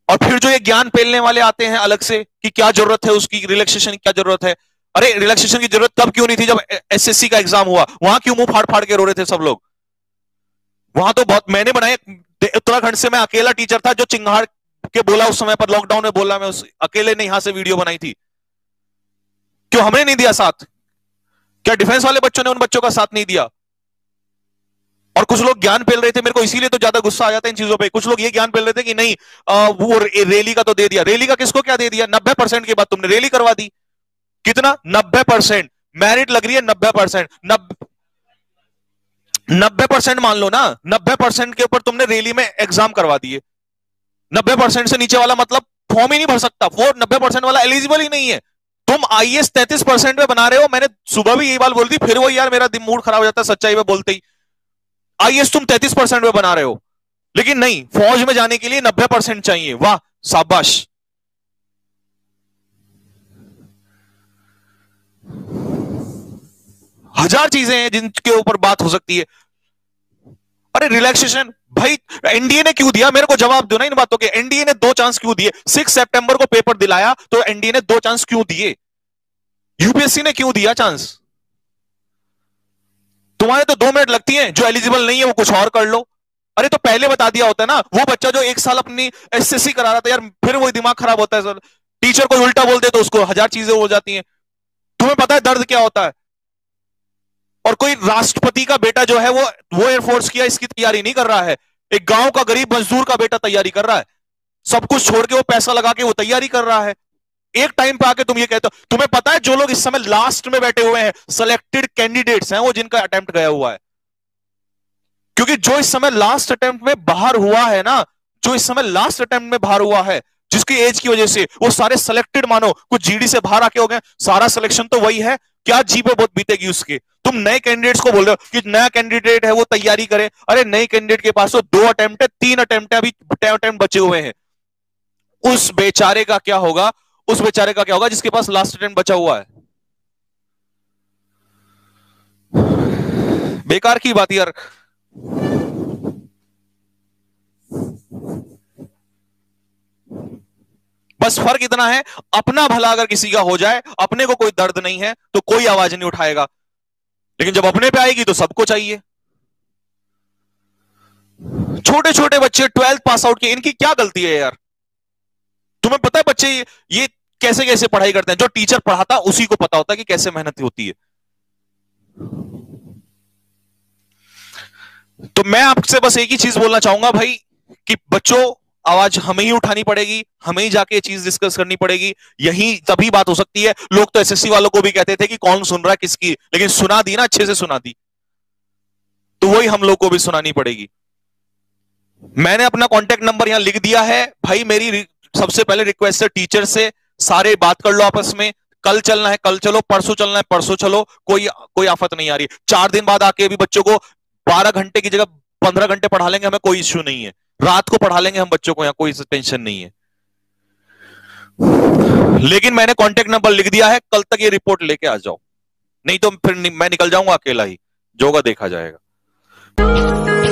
और फिर जो ये ज्ञान पेलने वाले आते हैं अलग से कि क्या जरूरत है उसकी, रिलैक्सेशन की क्या जरूरत है। अरे रिलैक्सेशन की जरूरत तब क्यों नहीं थी जब एसएससी का एग्जाम हुआ, वहां क्यों मुंह फाड़ फाड़ के रो रहे थे सब लोग। वहां तो बहुत मैंने बनाए, उत्तराखंड से मैं अकेला टीचर था जो चिंगाड़ के बोला उस समय पर, लॉकडाउन में बोला, मैं उस अकेले ने यहां से वीडियो बनाई थी। क्यों हमने नहीं दिया साथ? क्या डिफेंस वाले बच्चों ने उन बच्चों का साथ नहीं दिया? और कुछ लोग ज्ञान पेल रहे थे, मेरे को इसीलिए तो ज्यादा गुस्सा आ जाता है इन चीजों पे। कुछ लोग ये ज्ञान पेल रहे थे कि नहीं वो रैली का तो दे दिया। रैली का किसको क्या दे दिया? 90% के बाद तुमने रैली करवा दी। कितना? 90%। मेरिट लग रही है 90%। 90% मान लो ना, 90% के ऊपर तुमने रैली में एग्जाम करवा दिए। 90% से नीचे वाला मतलब फॉर्म ही नहीं भर सकता, वो 90% वाला एलिजिबल ही नहीं है। तुम आईएएस 33% में बना रहे हो। मैंने सुबह भी यही बात बोली थी, फिर वो यार मेरा मूड खराब हो जाता है सच्चाई में बोलते ही। आईएएस तुम 33% में बना रहे हो, लेकिन नहीं, फौज में जाने के लिए 90% चाहिए। वाह, शाबाश। हजार चीजें हैं जिनके ऊपर बात हो सकती है। अरे रिलैक्सेशन भाई एनडीए ने क्यों दिया? मेरे को जवाब दो ना इन बातों के। एनडीए ने 2 चांस क्यों दिए? 6 सितंबर को पेपर दिलाया तो एनडीए ने 2 चांस क्यों दिए? यूपीएससी ने क्यों दिया चांस? तुम्हारे तो 2 मिनट लगती हैं, जो एलिजिबल नहीं है वो कुछ और कर लो। अरे तो पहले बता दिया होता है ना। वो बच्चा जो 1 साल अपनी एसएससी करा रहा था यार, फिर वो दिमाग खराब होता है सर। टीचर को उल्टा बोल दे तो उसको हजार चीजें हो जाती हैं। तुम्हें पता है दर्द क्या होता है? और कोई राष्ट्रपति का बेटा जो है वो एयरफोर्स किया इसकी तैयारी नहीं कर रहा है। एक गांव का गरीब मजदूर का बेटा तैयारी कर रहा है। सब कुछ छोड़ के वो पैसा लगा के वो तैयारी कर रहा है। एक टाइम पे आके तुम ये कहते हो। तुम्हें पता है जो लोग इस समय लास्ट में बैठे हुए हैं, सिलेक्टेड कैंडिडेट्स हैं, वो जिनका अटेम्प्ट गया हुआ है। क्योंकि जो इस समय लास्ट अटेम्प्ट में बाहर हुआ है ना, जो इस समय लास्ट अटेम्प्ट में बाहर हुआ है, जिसकी एज की वजह से वो सारे सिलेक्टेड, मानो कुछ जीडी से बाहर आके हो गए, सारा सिलेक्शन तो वही है। क्या जी पे बहुत बीतेगी उसके। तुम नए कैंडिडेट्स को बोल रहे हो कि नया कैंडिडेट है वो तैयारी करे। अरे नए कैंडिडेट के पास तो 2 अटेम्प्ट है, 3 अटेम्प्ट है, अभी अटेम्प्ट बचे हुए हैं। उस बेचारे का क्या होगा? उस बेचारे का क्या होगा जिसके पास लास्ट अटेम्प्ट बचा हुआ है? बेकार की बात यार। बस फर्क इतना है, अपना भला अगर किसी का हो जाए, अपने को कोई दर्द नहीं है तो कोई आवाज नहीं उठाएगा, लेकिन जब अपने पे आएगी तो सबको चाहिए। छोटे छोटे बच्चे 12th पास आउट के, इनकी क्या गलती है यार? तुम्हें पता है बच्चे ये कैसे कैसे पढ़ाई करते हैं? जो टीचर पढ़ाता उसी को पता होता है कि कैसे मेहनत होती है। तो मैं आपसे बस एक ही चीज बोलना चाहूंगा भाई, कि बच्चों आवाज हमें ही उठानी पड़ेगी, हमें ही जाके चीज डिस्कस करनी पड़ेगी। यही तभी बात हो सकती है। लोग तो एसएससी वालों को भी कहते थे कि कौन सुन रहा है किसकी, लेकिन सुना दी ना, अच्छे से सुना दी। तो वही हम लोग को भी सुनानी पड़ेगी। मैंने अपना कांटेक्ट नंबर यहां लिख दिया है भाई। मेरी सबसे पहले रिक्वेस्ट है टीचर से, सारे बात कर लो आपस में। कल चलना है कल चलो, परसों चलना है परसों चलो, कोई कोई आफत नहीं आ रही। 4 दिन बाद आके भी बच्चों को 12 घंटे की जगह 15 घंटे पढ़ा लेंगे, हमें कोई इश्यू नहीं है। रात को पढ़ा लेंगे हम बच्चों को, यहां कोई टेंशन नहीं है। लेकिन मैंने कांटेक्ट नंबर लिख दिया है, कल तक ये रिपोर्ट लेके आ जाओ, नहीं तो फिर मैं निकल जाऊंगा अकेला ही, जो होगा देखा जाएगा।